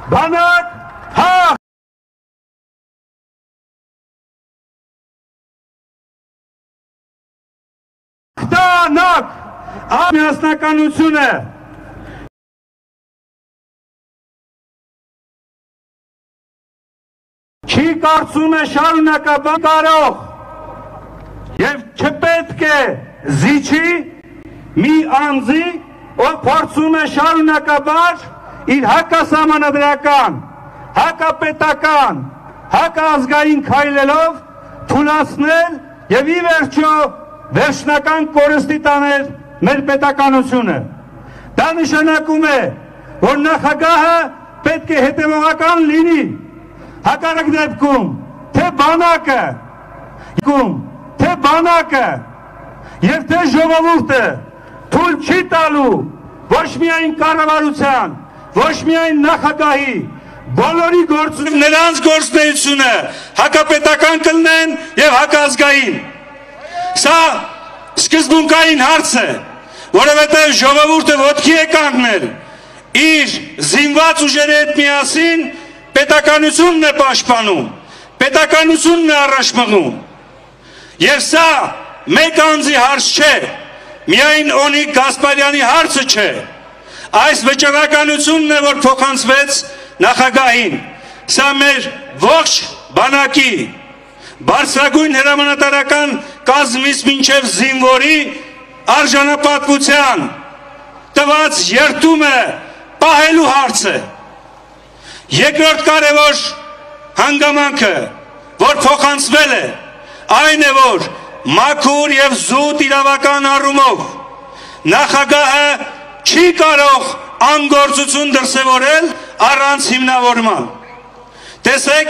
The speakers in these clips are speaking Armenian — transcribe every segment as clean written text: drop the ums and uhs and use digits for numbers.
բանակ, հաղթանակ, միասնականություն է, չի կարծում է շարունակաբար կարող և չպետք է զիջի մի անձի, ով փորձում է շարունակաբար իր հակասահմանադրական, հակապետական, հակազգային քայլելով թուլացնել և ի վերջո վերջնական կորստի տանել մեր պետականությունը։ Դա նշանակում է, որ նախագահը պետք է հետևողական լինի, հակառակ դեպքում թե բանակը և թե ժողովուրդը թույլ չի տալու ոչ միայն կառավարության, ոչ միայն նախագահի, բոլորի նրանց գործունեությունը հակապետական կլինեն և հակազգային։ Սա սկզբունքային հարց է, որովհետև ժողովուրդը ոտքի է կանգնել իր զինված ուժերի հետ միասին պետականությունն է պաշտպանում, պետականությունն է առաջ մղում։ Եվ սա մեկ անձի հարց չէ, միայն Օնիկ Գասպարյանի հարցը չէ, այս վճռականությունն է, որ փոխանցվեց նախագահին, սա մեր ողջ բանակի, բարձրագույն հրամանատարական կազմից մինչև զինվորի արժանապատվության տված երդումը պահելու հարց է։ Երկրորդ կարևոր հանգամանքը, որ փոխանցվել է, այն է, որ մաքուր և զուտ իրավական առումով նախագահը չի կարող անգործություն դրսևորել առանց հիմնավորման։ Տեսեք,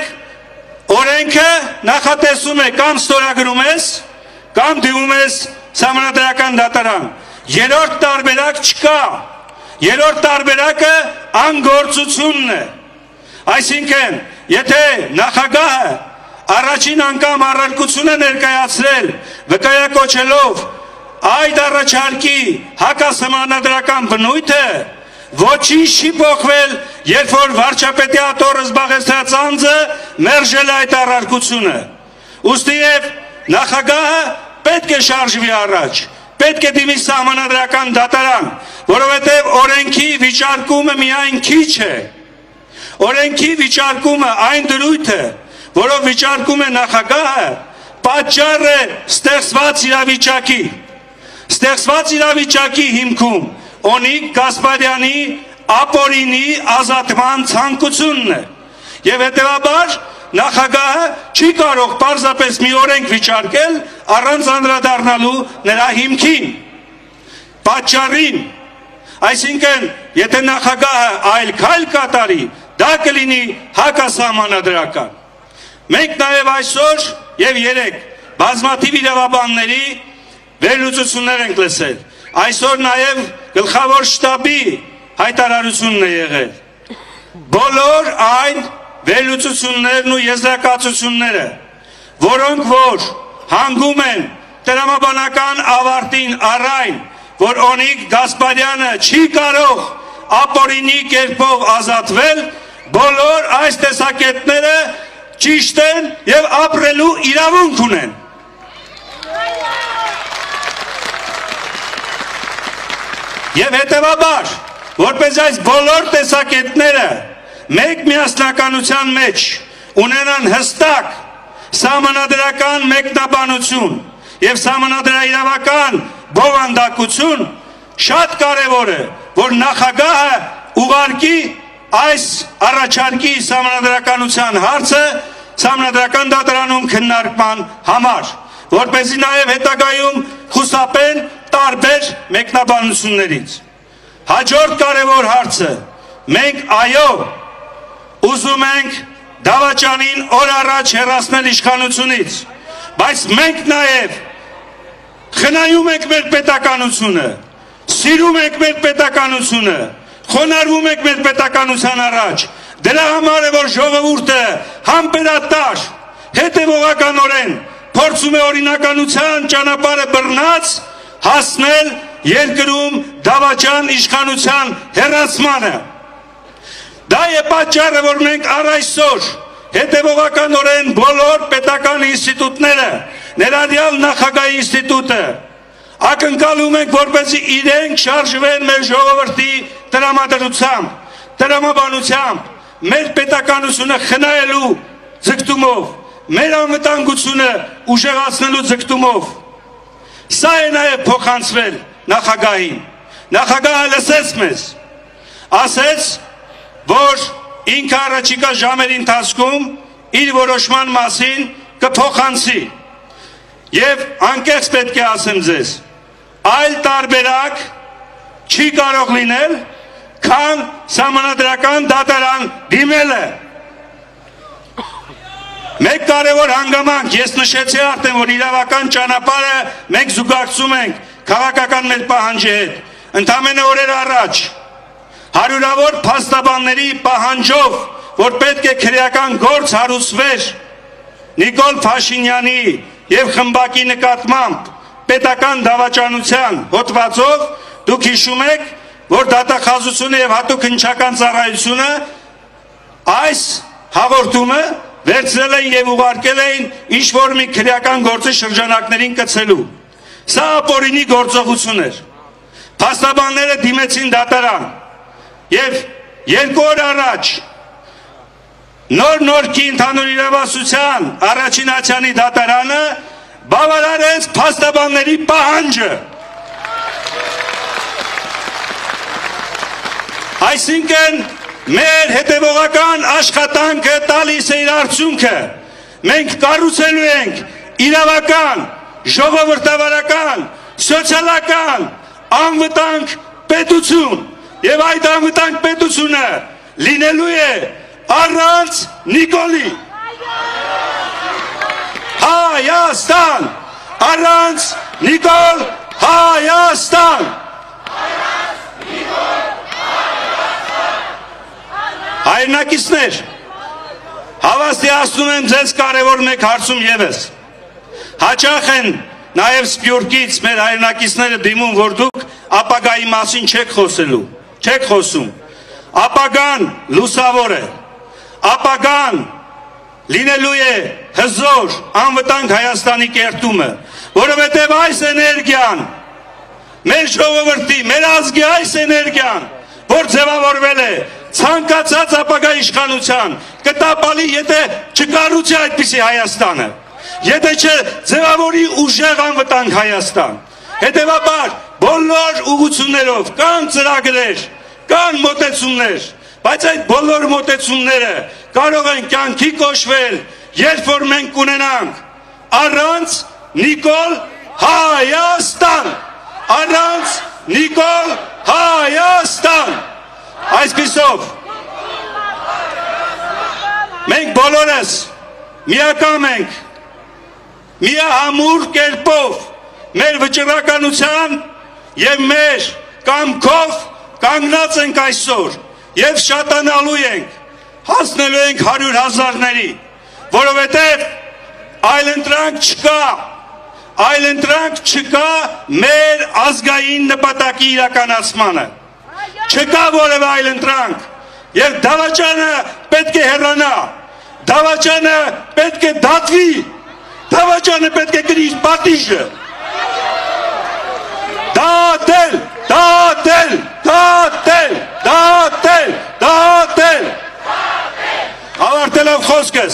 օրենքը նախատեսում է կամ ստորագրում ես, կամ դիմում ես սահմանադրական դատարան։ Երրորդ տարբերակ չկա։ Երրորդ տարբերակը անգործությունն է։ Այսինքն, եթե նախագահը առաջին անգամ առարկություն է ներկայացրել վկայակոչելով այդ առաջարկի հակասահմանադրական բնույթը, ոչինչ չի փոխվել, երբ որ վարչապետի աթոռը զբաղեցրած անձը մերժել այդ առարկությունը։ Ուստի և նախագահը պետք է շարժվի առաջ, պետք է դիմի սահմանադրական դատարան, որովհետև օրենքի վիճարկումը միայն քիչ է։ Օրենքի վիճարկումը այն դրույթը, որով վիճարկում է նախագահը, պատճառ է ստեղծված իրավիճակի։ Ստեղծված իրավիճակի հիմքում Օնիկ Գասպարյանի ապօրինի ազատման ցանկությունն է։ Եվ հետևաբար նախագահը չի կարող պարզապես մի օրենք վիճարկել առանց անդրադառնալու նրա հիմքին, պատճառին։ Այսինքն, եթե նախագահը այլ քայլ կատարի, դա կլինի հակասահմանադրական։ Մենք նաև այսօր և երեկ բազմաթիվ իրավաբանների վերլուծություններ ենք լսել։ Այսօր նաև գլխավոր շտաբի հայտարարությունն է եղել։ Բոլոր այն վերլուծություններն ու եզրակացությունները, որոնք որ հանգում են տրամաբանական ավարտին առ այն, որ Օնիկ Գասպարյանը չի կարող ապօրինի կերպով ազատվել, բոլոր այս տեսակետները ճիշտ են և ապրելու իրավունք ունեն։ Եվ հետևաբար, որպես այս բոլոր տեսակետները մեկ միասնականության մեջ ունենան հստակ սահմանադրական մեկնաբանություն և սահմանադրաիրավական բովանդակություն, շատ կարևոր է, որ նախագահը ուղարկի այս առաջարկի սահմանադրականության հարցը սահմանադրական դատարանում քննարկման համար, որպեսզի նաև հետագայում խուսափեն տարբեր մեկնաբանություններից։ Հաջորդ կարևոր հարցը, մենք այո, ուզում ենք դավաճանին օր առաջ հեռացնել իշխանությունից, բայց մենք նաև խնայում ենք մեր պետականությունը, սիրում ենք մեր պետականությունը, խոնարհվում ենք մեր պետականության առաջ։ Դրա համար է, որ ժողովուրդը համբերատար, հետևողականորեն փորձում է օրինականության ճանապարհը բռնած հասնել երկրում դավաճան իշխանության հեռացմանը։ Դա է պատճառը, որ մենք առ այսօր հետևողականորեն բոլոր պետական ինստիտուտները, ներառյալ նախագահի ինստիտուտը, ակնկալում ենք, որպեսզի իրենք շարժվեն մեր ժողովրդի տրամադրությամբ, տրամաբանությամբ, մեր պետականությունը խնայելու ձգտումով, մեր անվտանգությունը ուժեղացնելու ձգտումով։ Սա է նաև փոխանցվել նախագահին։ Նախագահը լսեց մեզ, ասեց, որ ինքը առաջիկա ժամերի ընթացքում իր որոշման մասին կփոխանցի։ Եվ անկեղծ պետք է ասեմ ձեզ, այլ տարբերակ չի կարող լինել, քան սահմանադրական դատարան դիմելը։ Մեկ կարևոր հանգամանք, ես նշեցի արդեն, որ իրավական ճանապարհը մենք զուգակցում ենք քաղաքական մեր պահանջի հետ։ Ընդամենը օրեր առաջ հարյուրավոր փաստաբանների պահանջով, որ պետք է քրեական գործ հարուցվեր Նիկոլ Փաշինյանի եւ խմբակի նկատմամբ պետական դավաճանության հոդվածով, դուք հիշում եք, որ դատախազությունը եւ հատուկ հնչական ծառայությունը այս հաղորդումը վերցրել էին եւ ուղարկել էին ինչ-որ մի քրեական գործի շրջանակներին կցելու։ Սա ապօրինի գործողություն էր։ Փաստաբանները դիմեցին դատարան եւ 2 օր առաջ Նոր-Նորքի ընդհանուր իրավասության առաջին ատյանի դատարանը բավարարեց փաստաբանների պահանջը։ Այսինքն մեր հետևողական աշխատանքը տալիս է իր արդյունքը։ Մենք կառուցելու ենք իրավական, ժողովրդավարական, սոցիալական անվտանգ պետություն, եւ այդ անվտանգ պետությունը լինելու է առանց Նիկոլի։ Հայաստան, առանց Նիկոլ Հայաստան։ Հայրենակիցներ, հավաստիացնում եմ ձեզ կարևոր մեկ հարցում եւս։ Հաճախ են նաև Սփյուռքից մեր հայրենակիցները դիմում, որ դուք ապագայի մասին չեք խոսելու, չեք խոսում։ Ապագան լուսավոր է, ապագան լինելու է հզոր, անվտանգ Հայաստանի կերտումը, որովհետև այս էներգիան, մեր ժողովրդի, մեր ազգի այս էներգիան, որ ձևավորվել է ցանկացած ապագա իշխանության, կտապալի, եթե չկառուցի այդպիսի Հայաստանը, եթե չձևավորի ուժեղ անվտանգ Հայաստան։ Հետևաբար բոլոր ուղղություններով կան ծրագրեր, կան մոտեցումներ, բայց այդ բոլոր մոտեցումները կարող են կյանքի կոչվել, երբ որ մենք կունենանք առանց Նիկոլ Հայաստան, առանց Նիկոլ Հայաստան։ Այսպիսով մենք բոլորս միակամ ենք, միահամուռ կերպով մեր վճռականության եւ մեր կամքով կանգնած ենք այսօր եւ շատանալու ենք, հասնելու ենք 100,000-ների, որովհետեւ այլընտրանք չկա մեր ազգային նպատակի իրականացմանը, չկա որևէ այլընտրանք եւ դավաճանը պետք է հեռանա, դավաճանը պետք է դատվի, դավաճանը պետք է կրի պատիժը։ Դատել, դատել, դատել, դատել, դատել։ Ավարտելով խոսքս,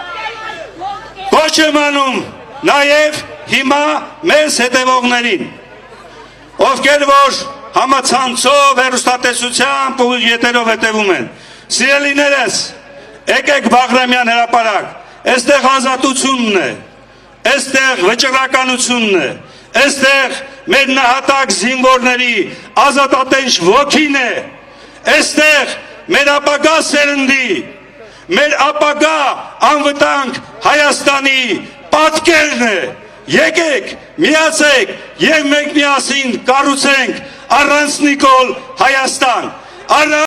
ոչ եմ անում նաև հիմա մեզ հետևողներին, ովքեր որ համացանցով, հեռուստատեսությամբ ու եթերով հետևում են։ Սիրելիներս, եկեք Բաղրամյան հրապարակ, այստեղ ազատությունն է, այստեղ վճռականությունն է, այստեղ մեր նահատակ զինվորների ազատատենչ ոգին է, այստեղ մեր ապագա սերնդի, մեր ապագա անվտանգ Հայաստանի պատկերն է։ Եկեք, միացեք եւ մենք միասին կառուցենք առանց Նիկոլ Հայաստան։